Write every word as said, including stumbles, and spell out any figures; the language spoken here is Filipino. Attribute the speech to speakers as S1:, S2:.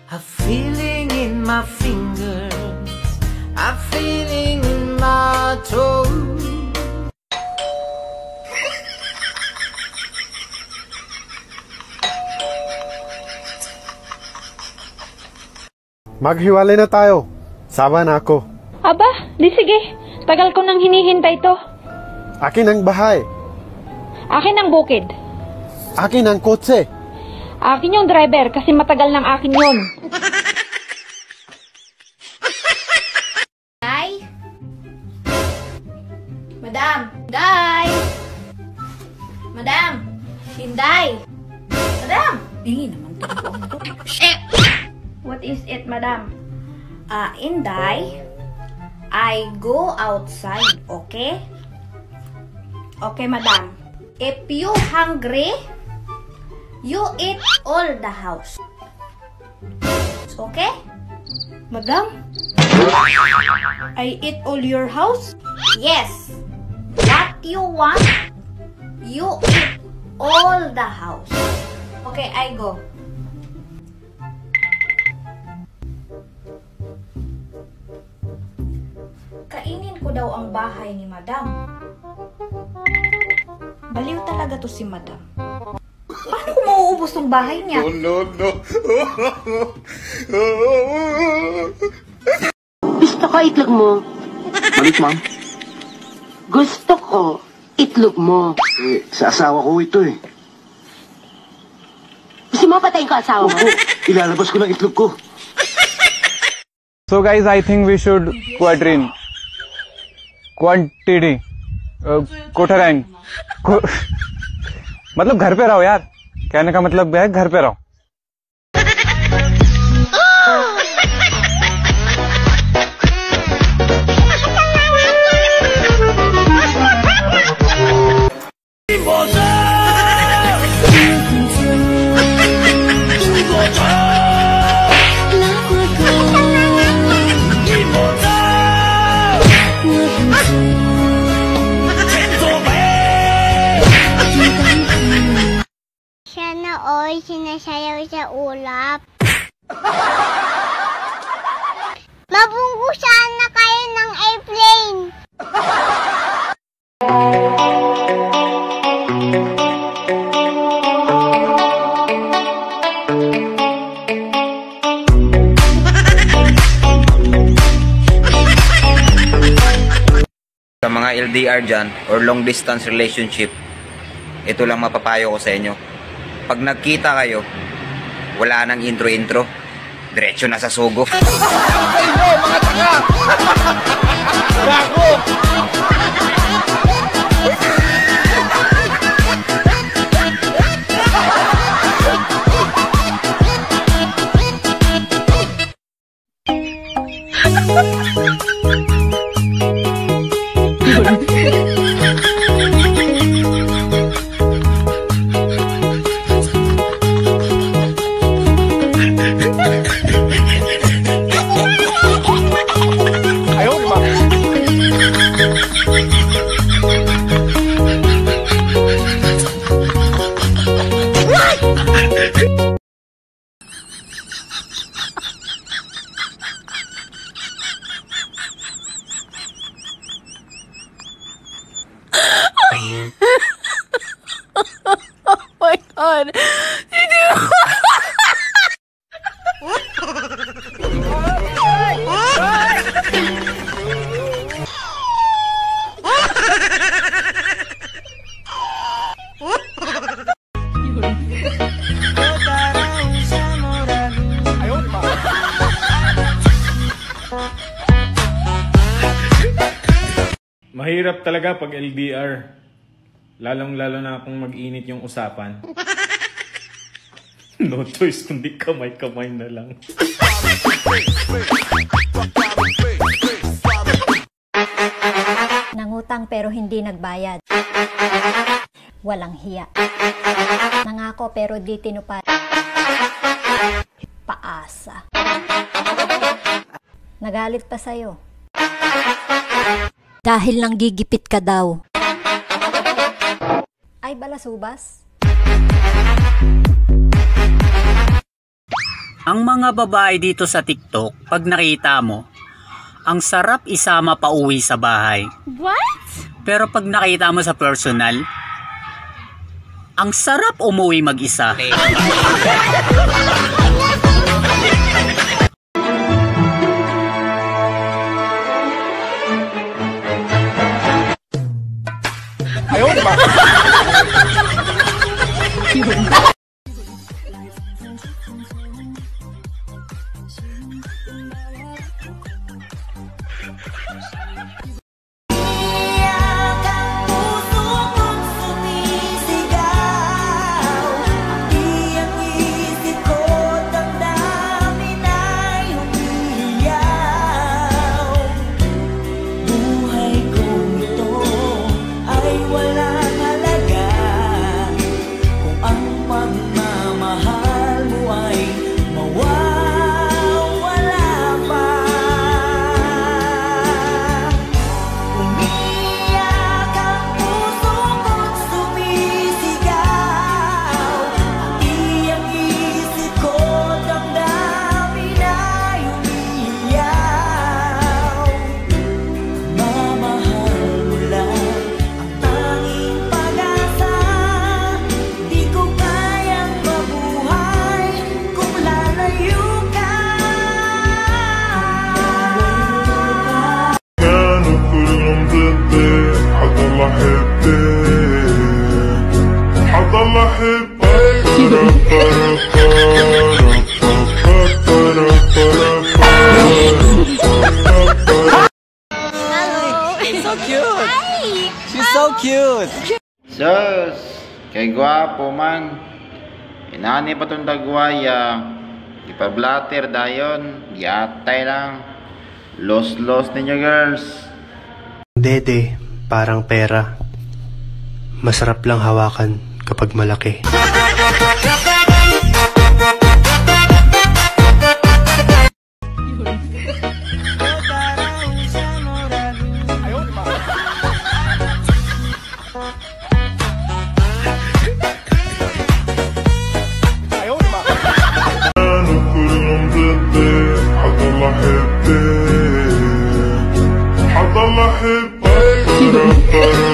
S1: A feeling in my fingers, a feeling in my toes.
S2: Maghiwalay na tayo. Sawa na ako.
S3: Aba, di sige. Tagal ko nang hinihintay to.
S2: Akin ang bahay.
S3: Akin ang bukid.
S2: Akin ang kotse.
S3: Akin yung driver kasi matagal ng akin yun.
S4: Day? Madam? Day? Madam? Hinday? Madam? Hindi naman to. Eh! What is it, madam? Ah, uh, Inday, I go outside, okay? Okay, madam. If you hungry, you eat all the house. Okay? Madam? I eat all your house? Yes. What you want, you eat all the house. Okay, I go. Kainin ko daw ang bahay ni madam. Baliw talaga to si madam. Paano ko mauubos tong bahay niya?
S5: Oh, no, no.
S6: Gusto ko itlog mo.
S5: Malit, ma'am?
S6: Gusto ko itlog mo.
S5: Eh, sa asawa ko ito eh.
S6: Gusto mo patayin ko asawa mo?
S5: Opo, ilalabas ko ng itlog ko.
S7: So guys, I think we should quadrine. Quantity quota rank को, मतलब घर पे रहो यार, कहने का मतलब है घर पे रहो.
S8: Sana all sinasayaw sa ulap. Mabungkusan na kayo ng airplane.
S9: Sa mga L D R dyan or long distance relationship, ito lang mapapayo ko sa inyo. Pag nagkita kayo, wala nang intro-intro. Diretso na sa sugo.
S5: Ay, mga tanga! Gago!
S10: Oh my god.
S11: Mahirap talaga pag L D R. Lalong-lalo na kung mag-init yung usapan. No choice kundi kamay-kamay na lang.
S12: Nangutang pero hindi nagbayad. Walang hiya. Nangako pero di tinupad. Paasa. Nagalit pa sa'yo. Dahil lang gigipit ka daw. Ay, balasubas.
S10: Ang mga babae dito sa TikTok, pag nakita mo, ang sarap isama pa uwi sa bahay.
S3: What?
S10: Pero pag nakita mo sa personal, ang sarap umuwi mag-isa.
S5: Ayun ba?
S9: Sus, kay gwapo man. Inani pa itong dagwaya. Ipablatter dayon. Yatay lang. Los-los ninyo girls.
S2: Dede, parang pera. Masarap lang hawakan kapag malaki.
S5: حضل أحبك